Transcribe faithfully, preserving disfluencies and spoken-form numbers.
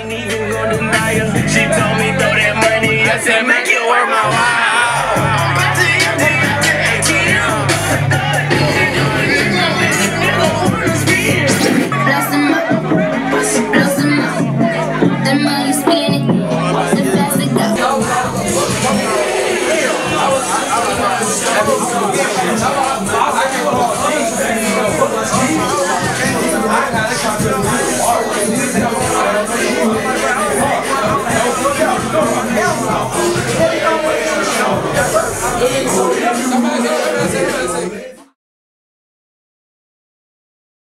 ain't even gonna deny her. She told me throw that money, I said make it worth my while. Bless him up, bless him up. The money spinning, the faster go. Come on,